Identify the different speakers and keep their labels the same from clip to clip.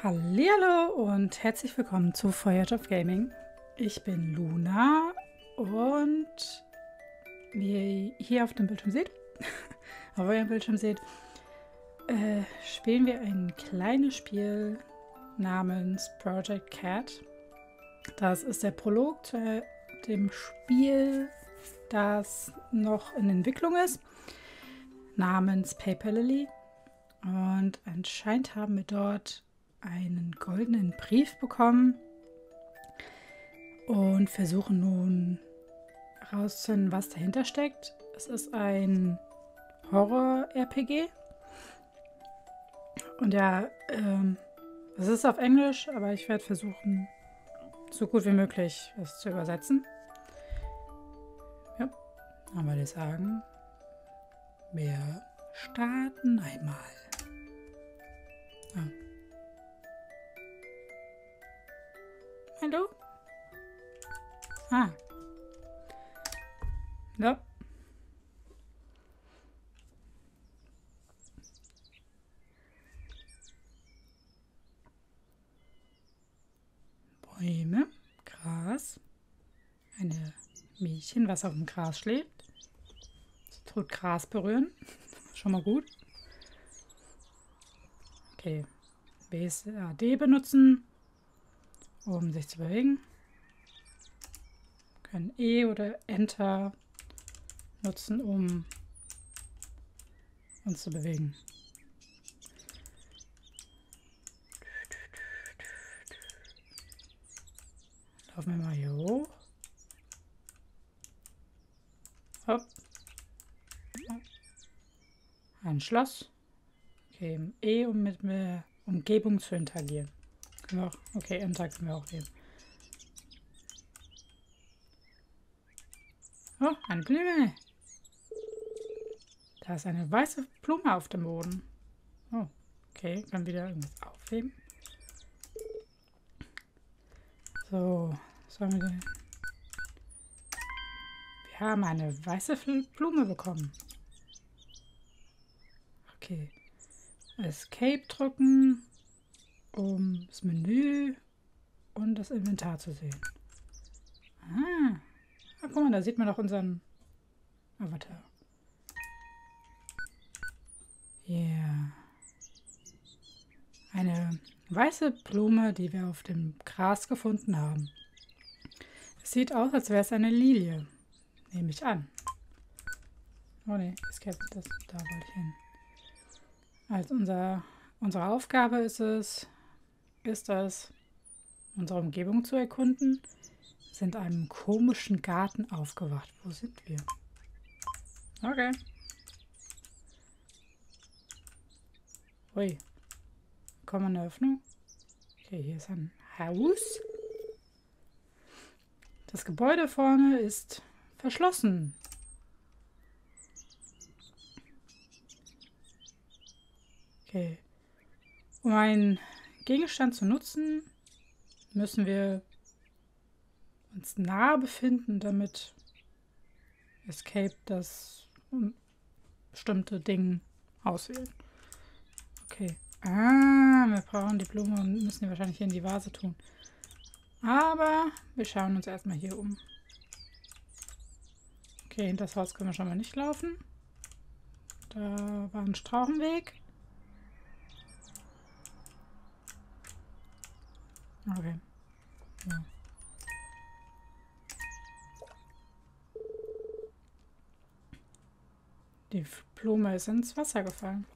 Speaker 1: Hallihallo und herzlich willkommen zu Voyage of Gaming. Ich bin Luna und wie ihr hier auf dem Bildschirm seht, auf eurem Bildschirm seht, spielen wir ein kleines Spiel namens Project Cat. Das ist der Prolog zu dem Spiel, das noch in Entwicklung ist, namens Paper Lily. Und anscheinend haben wir dort einen goldenen Brief bekommen und versuchen nun herauszufinden, was dahinter steckt. Es ist ein Horror-RPG. Und ja, es ist auf Englisch, aber ich werde versuchen, so gut wie möglich es zu übersetzen. Ja, dann würde ich sagen, wir starten einmal. Ja. Hallo? Ah. Ja. Bäume, Gras. Eine Mädchen, was auf dem Gras schläft. Sie tut Gras berühren. Schon mal gut. Okay. WSAD benutzen, um sich zu bewegen. Wir können E oder Enter nutzen, um uns zu bewegen. Laufen wir mal hier hoch. Hopp. Ein Schloss. Okay, E, um mit der Umgebung zu interagieren. Können wir auch, okay, Enter können wir auch nehmen. Oh, eine Blume. Da ist eine weiße Blume auf dem Boden. Oh, okay, können wieder irgendwas aufheben. So, was haben wir denn? Wir haben eine weiße Blume bekommen. Okay. Escape drücken, um das Menü und das Inventar zu sehen. Ah, guck mal, da sieht man doch unseren Avatar. Yeah. Eine weiße Blume, die wir auf dem Gras gefunden haben. Es sieht aus, als wäre es eine Lilie. Nehme ich an. Oh ne, Escape, da wollte ich hin. Also unsere Aufgabe ist es, unsere Umgebung zu erkunden. Wir sind in einem komischen Garten aufgewacht. Wo sind wir? Okay. Ui. Kommen eine Öffnung. Okay, hier ist ein Haus. Das Gebäude vorne ist verschlossen. Okay. Um einen Gegenstand zu nutzen, müssen wir uns nahe befinden, damit Escape das bestimmte Ding auswählt. Okay. Ah, wir brauchen die Blume und müssen die wahrscheinlich hier in die Vase tun. Aber wir schauen uns erstmal hier um. Okay, hinter das Haus können wir schon mal nicht laufen. Da war ein Strauchenweg. Okay. Ja. Die Blume ist ins Wasser gefallen.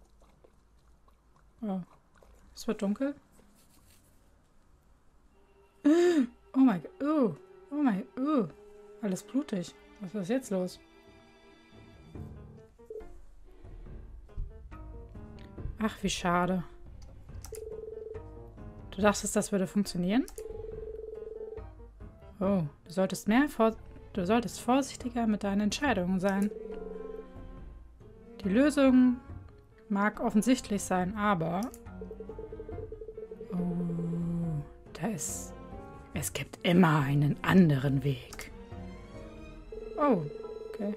Speaker 1: Oh. Es wird dunkel. Oh mein Gott. Oh mein Gott. Alles blutig. Was ist jetzt los? Ach, wie schade. Du dachtest, das würde funktionieren? Oh, du solltest vorsichtiger mit deinen Entscheidungen sein. Die Lösung mag offensichtlich sein, aber... Oh, es gibt immer einen anderen Weg. Oh, okay.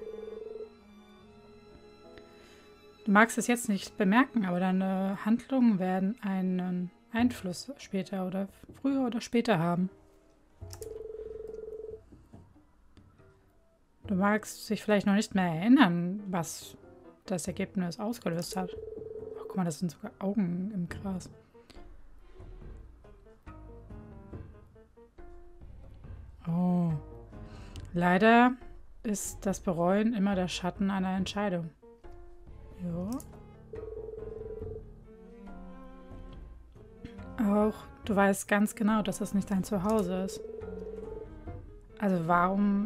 Speaker 1: Du magst es jetzt nicht bemerken, aber deine Handlungen werden Einfluss später oder früher oder später haben. Du magst dich vielleicht noch nicht mehr erinnern, was das Ergebnis ausgelöst hat. Oh, guck mal, das sind sogar Augen im Gras. Oh. Leider ist das Bereuen immer der Schatten einer Entscheidung. Ja. Auch du weißt ganz genau, dass das nicht dein Zuhause ist. Also warum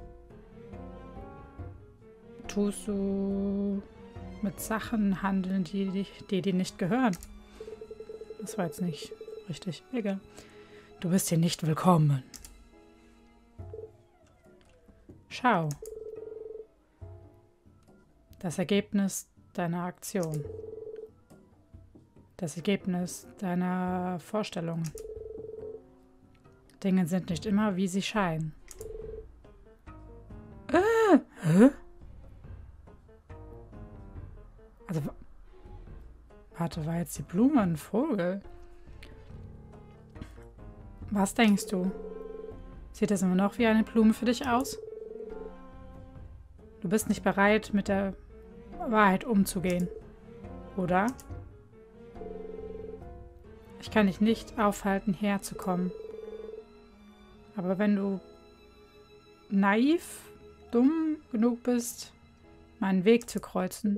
Speaker 1: tust du mit Sachen handeln, die dir nicht gehören? Das war jetzt nicht richtig. Egal. Du bist hier nicht willkommen. Schau. Das Ergebnis deiner Aktion. Das Ergebnis deiner Vorstellungen. Dinge sind nicht immer, wie sie scheinen. Hä? Also, warte, war jetzt die Blume ein Vogel? Was denkst du? Sieht das immer noch wie eine Blume für dich aus? Du bist nicht bereit, mit der Wahrheit umzugehen, oder? Ich kann dich nicht aufhalten, herzukommen. Aber wenn du naiv, dumm genug bist, meinen Weg zu kreuzen,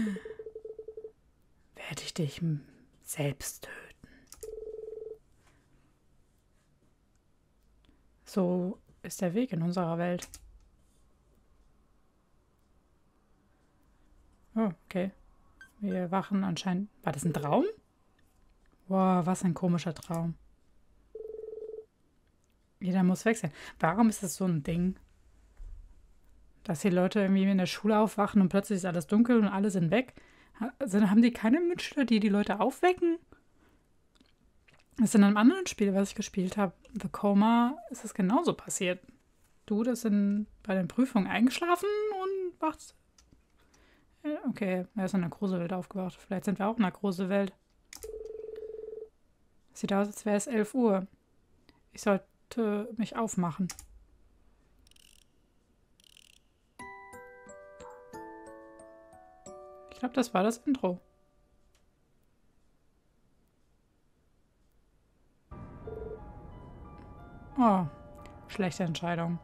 Speaker 1: werde ich dich selbst töten. So ist der Weg in unserer Welt. Oh, okay. Wir wachen anscheinend... War das ein Traum? Wow, was ein komischer Traum. Jeder muss weg sein. Warum ist das so ein Ding? Dass die Leute irgendwie in der Schule aufwachen und plötzlich ist alles dunkel und alle sind weg. Haben die keine Mitschüler, die Leute aufwecken? Das ist in einem anderen Spiel, was ich gespielt habe, The Coma, ist das genauso passiert. Du, das sind bei den Prüfungen eingeschlafen und wachst. Okay, er ist in einer Gruselwelt aufgewacht. Vielleicht sind wir auch in einer Gruselwelt. Sieht aus, als wäre es 11 Uhr. Ich sollte mich aufmachen. Ich glaube, das war das Intro. Oh, schlechte Entscheidung.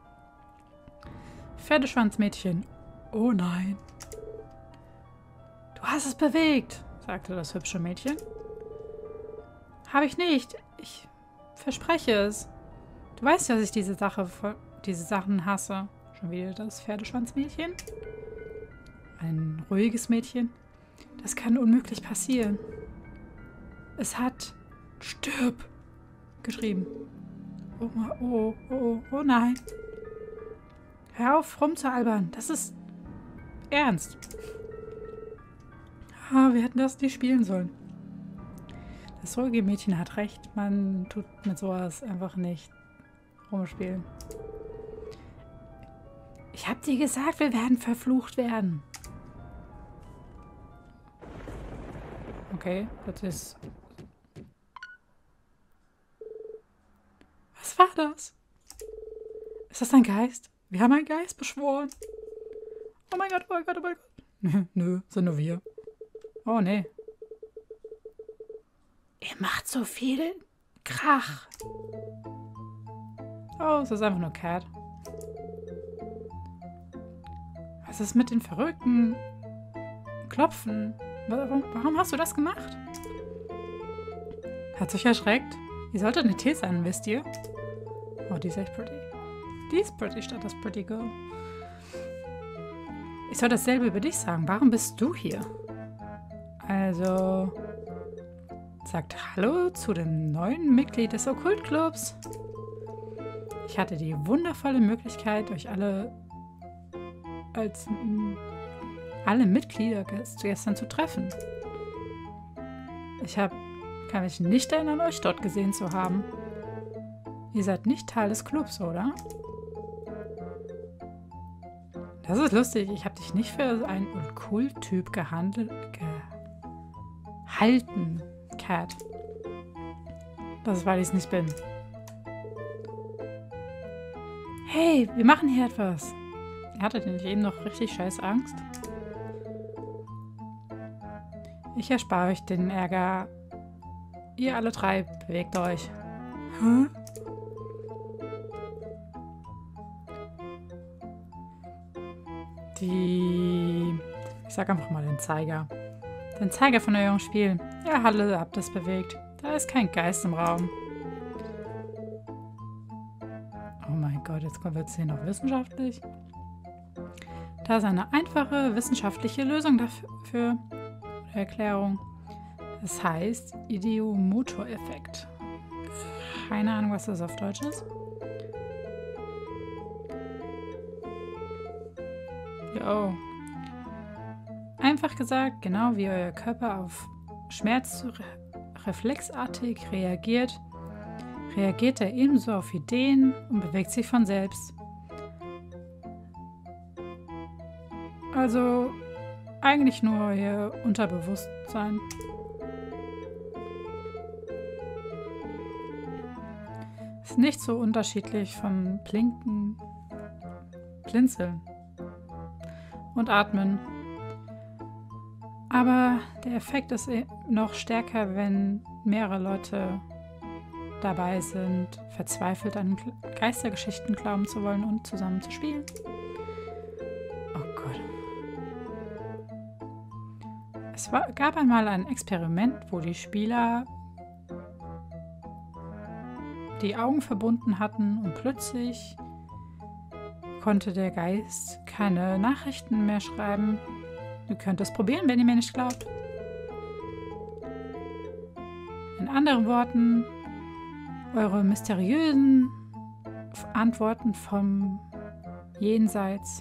Speaker 1: Pferdeschwanzmädchen. Oh nein. Du hast es bewegt, sagte das hübsche Mädchen. Habe ich nicht. Ich verspreche es. Du weißt ja, dass ich diese Sachen hasse. Schon wieder das Pferdeschwanzmädchen. Ein ruhiges Mädchen. Das kann unmöglich passieren. Es hat Stirb geschrieben. Oh nein. Hör auf, rumzualbern. Das ist ernst. Wir hätten das nicht spielen sollen. Das ruhige Mädchen hat recht. Man tut mit sowas einfach nicht rumspielen. Ich hab dir gesagt, wir werden verflucht werden. Okay, das ist... Was war das? Ist das ein Geist? Wir haben einen Geist beschworen. Oh mein Gott, oh mein Gott, oh mein Gott. Nö, sind nur wir. Oh, nee. Ihr macht so viel Krach. Oh, es ist einfach nur Cat. Was ist mit den verrückten Klopfen? Warum hast du das gemacht? Hat sich erschreckt? Die sollte eine Tee sein, wisst ihr? Oh, die ist echt pretty. Die ist pretty statt das Pretty Girl. Ich soll dasselbe über dich sagen. Warum bist du hier? Also, sagt Hallo zu dem neuen Mitglied des Okkultclubs. Ich hatte die wundervolle Möglichkeit, euch alle Mitglieder gestern zu treffen. Kann mich nicht erinnern, euch dort gesehen zu haben. Ihr seid nicht Teil des Clubs, oder? Das ist lustig. Ich habe dich nicht für einen Okkult-Typ gehalten, Cat. Das ist, weil ich es nicht bin. Hey, wir machen hier etwas. Ihr hattet nicht eben noch richtig scheiß Angst? Ich erspare euch den Ärger. Ihr alle drei bewegt euch. Hä? Ich sag einfach mal den Zeiger. Den Zeiger von eurem Spiel. Ja, Halle, habt es bewegt. Da ist kein Geist im Raum. Oh mein Gott, jetzt wird es hier noch wissenschaftlich. Da ist eine einfache wissenschaftliche Lösung dafür. Erklärung. Das heißt Ideomotoreffekt. Keine Ahnung, was das auf Deutsch ist. Jo. Einfach gesagt, genau wie euer Körper auf Schmerz reflexartig reagiert, reagiert er ebenso auf Ideen und bewegt sich von selbst. Also eigentlich nur euer Unterbewusstsein. Ist nicht so unterschiedlich vom Blinken, Blinzeln und Atmen. Aber der Effekt ist noch stärker, wenn mehrere Leute dabei sind, verzweifelt an Geistergeschichten glauben zu wollen und zusammen zu spielen. Oh Gott. Es gab einmal ein Experiment, wo die Spieler die Augen verbunden hatten und plötzlich konnte der Geist keine Nachrichten mehr schreiben. Ihr könnt es probieren, wenn ihr mir nicht glaubt. In anderen Worten, eure mysteriösen Antworten vom Jenseits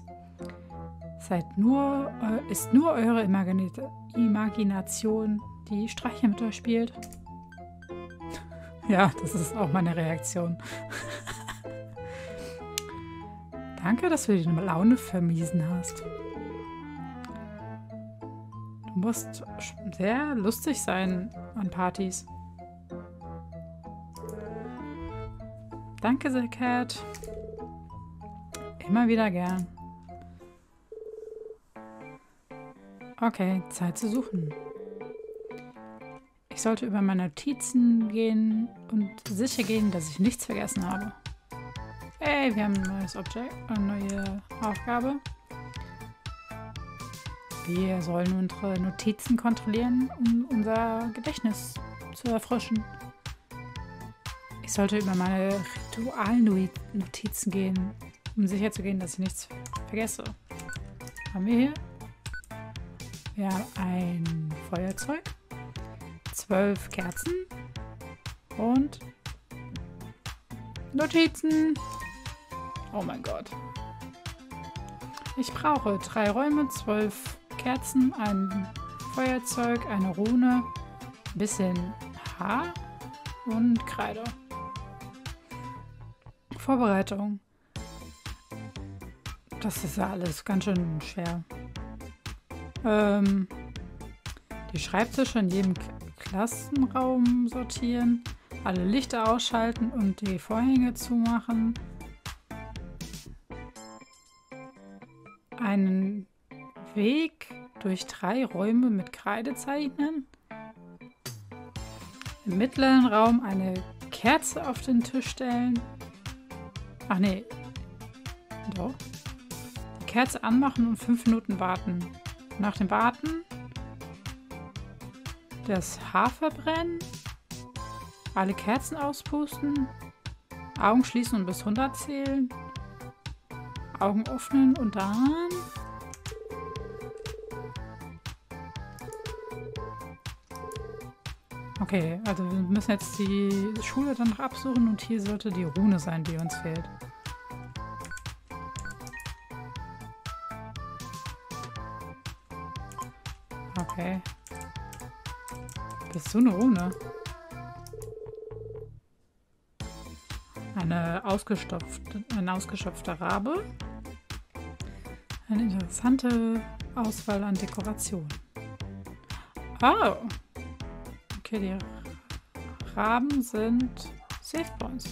Speaker 1: ist nur eure Imagination, die Streiche mit euch spielt. Ja, das ist auch meine Reaktion. Danke, dass du die Laune vermiesen hast. Du musst sehr lustig sein an Partys. Danke, The Cat. Immer wieder gern. Okay, Zeit zu suchen. Ich sollte über meine Notizen gehen und sicher gehen, dass ich nichts vergessen habe. Hey, wir haben ein neues Objekt, eine neue Aufgabe. Wir sollen unsere Notizen kontrollieren, um unser Gedächtnis zu erfrischen. Ich sollte über meine Ritualnotizen gehen, um sicher zu gehen, dass ich nichts vergesse. Was haben wir hier? Wir haben ein Feuerzeug, 12 Kerzen und Notizen. Oh mein Gott. Ich brauche 3 Räume, 12 Kerzen, ein Feuerzeug, eine Rune, ein bisschen Haar und Kreide. Vorbereitung. Das ist ja alles ganz schön schwer. Die Schreibtische in jedem Klassenraum sortieren, alle Lichter ausschalten und die Vorhänge zumachen. Einen Weg durch 3 Räume mit Kreide zeichnen. Im mittleren Raum eine Kerze auf den Tisch stellen. Ach nee. Doch. Die Kerze anmachen und 5 Minuten warten. Nach dem Warten das Haar verbrennen. Alle Kerzen auspusten. Augen schließen und bis 100 zählen. Augen öffnen und dann... Okay, also wir müssen jetzt die Schule dann noch absuchen und hier sollte die Rune sein, die uns fehlt. Okay. Bist du eine Rune? Ein ausgestopfter Rabe. Eine interessante Auswahl an Dekorationen. Oh! Okay, die Raben sind Safe Points.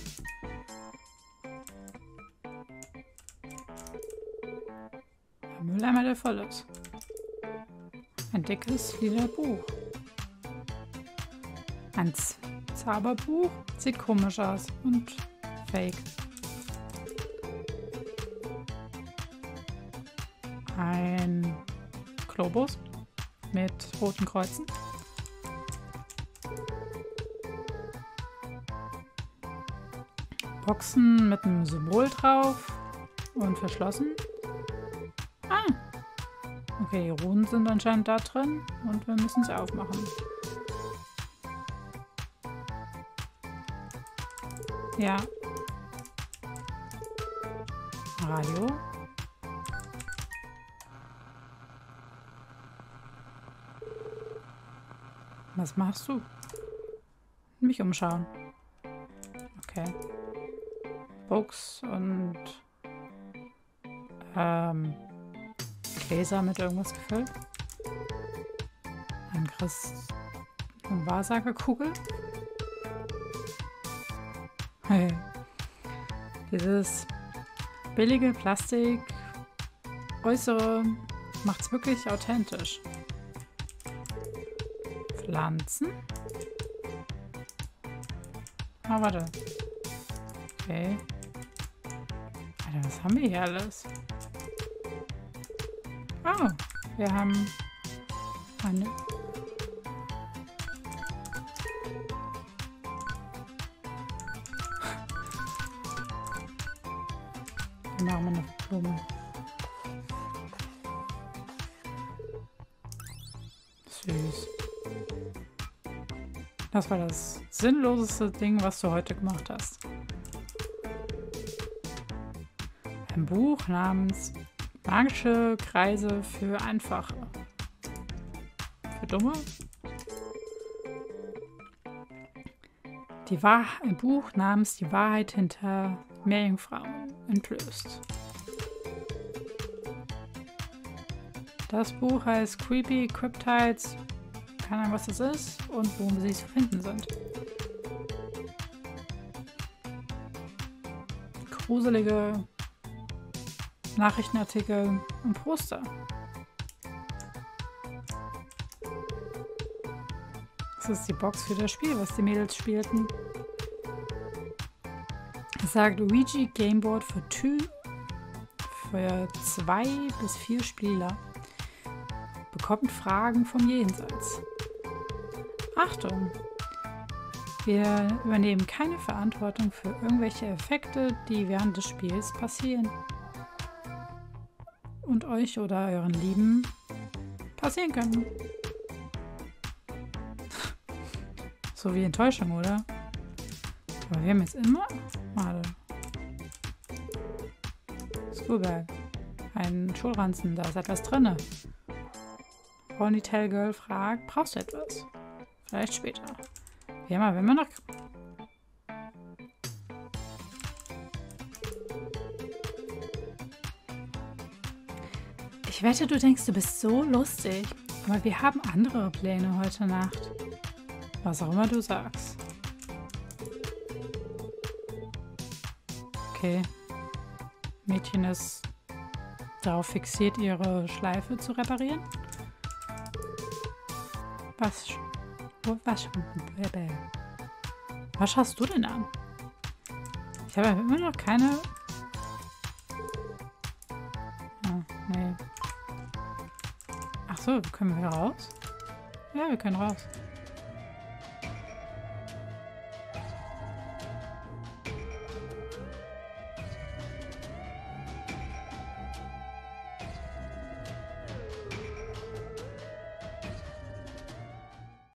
Speaker 1: Ein Mülleimer, der voll ist. Ein dickes lila Buch. Ein Zauberbuch. Sieht komisch aus und fake. Ein Globus mit roten Kreuzen. Boxen mit einem Symbol drauf und verschlossen. Ah! Okay, die Runen sind anscheinend da drin und wir müssen sie aufmachen. Ja. Radio. Was machst du? Mich umschauen. Okay. Books und Gläser mit irgendwas gefüllt. Eine Wahrsagerkugel. Hey. Dieses billige Plastik Äußere macht's wirklich authentisch. Pflanzen. Ah, warte. Okay. Alter, was haben wir hier alles? Oh, wir haben eine... Wir machen eine Blume. Süß. Das war das sinnloseste Ding, was du heute gemacht hast. Ein Buch namens Magische Kreise für Einfache. Für Dumme? Ein Buch namens Die Wahrheit hinter Meerjungfrauen entlöst. Das Buch heißt Creepy Cryptids. Keine Ahnung, was das ist und wo sie zu finden sind. Gruselige Nachrichtenartikel und Poster. Das ist die Box für das Spiel, was die Mädels spielten. Es sagt Ouija Gameboard für 2 bis 4 Spieler. Bekommt Fragen vom Jenseits. Achtung! Wir übernehmen keine Verantwortung für irgendwelche Effekte, die während des Spiels passieren. Und euch oder euren Lieben passieren können. So wie Enttäuschung, oder? Aber wir haben jetzt immer... Warte. Schoolbag. Ein Schulranzen, da ist etwas drin. Ponytail Girl fragt, brauchst du etwas? Vielleicht später. Ja, mal, wenn wir noch... Ich wette, du denkst, du bist so lustig. Aber wir haben andere Pläne heute Nacht. Was auch immer du sagst. Okay. Mädchen ist darauf fixiert, ihre Schleife zu reparieren. Was hast du denn an? Ich habe immer noch keine... Oh, nee. Ach so, können wir raus? Ja, wir können raus.